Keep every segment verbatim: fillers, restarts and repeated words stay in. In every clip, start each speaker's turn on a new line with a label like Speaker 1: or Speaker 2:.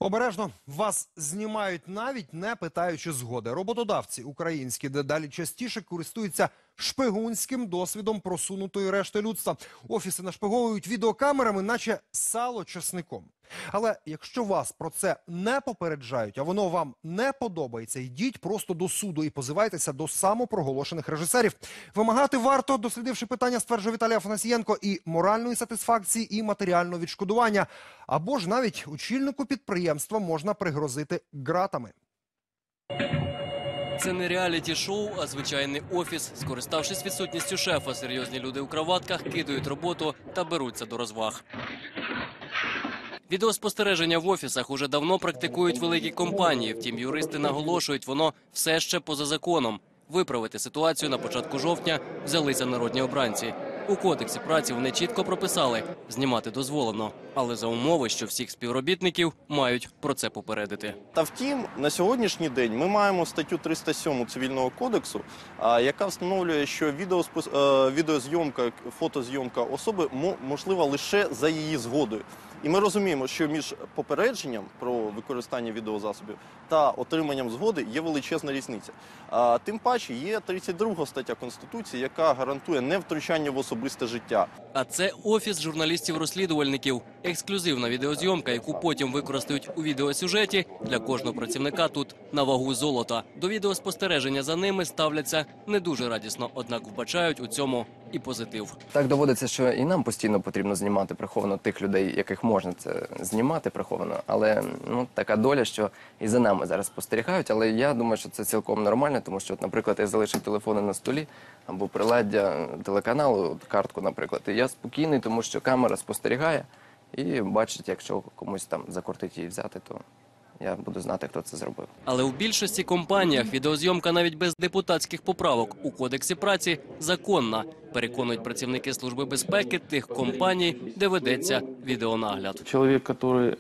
Speaker 1: Обережно, вас знімають навіть не питаючи згоди. Роботодавці українські дедалі частіше користуються шпигунським досвідом просунутої решти людства. Офіси нашпиговують відеокамерами, наче сало часником. Але якщо вас про це не попереджають, а воно вам не подобається, йдіть просто до суду і позивайтеся до самопроголошених режисерів. Вимагати варто, дослідивши питання, стверджує Віталій Афанасієнко, і моральної сатисфакції, і матеріального відшкодування. Або ж навіть очільнику підприємства можна пригрозити ґратами.
Speaker 2: Це не реаліті-шоу, а звичайний офіс. Скориставшись відсутністю шефа, серйозні люди у краватках кидають роботу та беруться до розваг. Відеоспостереження в офісах уже давно практикують великі компанії. Втім, юристи наголошують, воно все ще поза законом. Виправити ситуацію на початку жовтня взялися народні обранці. У кодексі праці вони чітко прописали – знімати дозволено, але за умови, що всіх співробітників мають про це попередити.
Speaker 3: Та втім, на сьогоднішній день ми маємо статтю триста сьому Цивільного кодексу, яка встановлює, що відеоспос... відеозйомка, фотозйомка особи можлива лише за її згодою. І ми розуміємо, що між попередженням про використання відеозасобів та отриманням згоди є величезна різниця. А, тим паче є тридцять друга стаття Конституції, яка гарантує невтручання в особисте життя.
Speaker 2: А це офіс журналістів-розслідувальників. Ексклюзивна відеозйомка, яку потім використають у відеосюжеті, для кожного працівника тут на вагу золота. До відеоспостереження за ними ставляться не дуже радісно, однак вбачають у цьому і позитив.
Speaker 4: Так доводиться, що і нам постійно потрібно знімати приховано тих людей, яких можна це знімати приховано. Але ну, така доля, що і за нами зараз спостерігають. Але я думаю, що це цілком нормально, тому що, от, наприклад, я залишив телефони на столі або приладдя телеканалу, картку, наприклад. І я спокійний, тому що камера спостерігає і бачить, якщо комусь там закортить її взяти, то я буду знати, хто це зробив.
Speaker 2: Але у більшості компаніях відеозйомка навіть без депутатських поправок у Кодексі праці законна, переконують працівники Служби безпеки тих компаній, де ведеться відеонагляд.
Speaker 5: Человек, который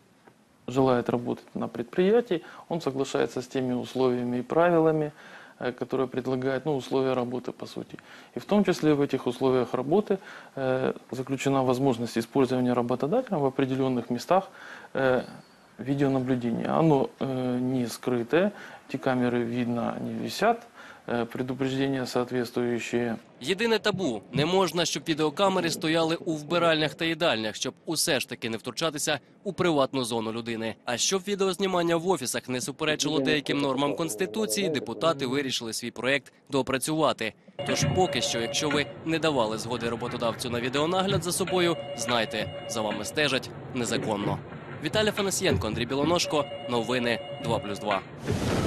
Speaker 5: желает работать на предприятии, он соглашается с теми условиями и правилами, которые предлагают, ну, условия работы, по сути. И в том числе в этих условиях работы э, заключена возможность использования работодателем в определенных местах э, видеонаблюдения. Оно э, не скрытое, эти камеры видно, они висят, э, предупреждения соответствующие.
Speaker 2: Єдине табу – не можна, щоб відеокамери стояли у вбиральнях та їдальнях, щоб усе ж таки не втручатися у приватну зону людини. А щоб відеознімання в офісах не суперечило деяким нормам Конституції, депутати вирішили свій проєкт доопрацювати. Тож поки що, якщо ви не давали згоди роботодавцю на відеонагляд за собою, знайте, за вами стежать незаконно. Віталій Афанасієнко, Андрій Білоножко. Новини два плюс два.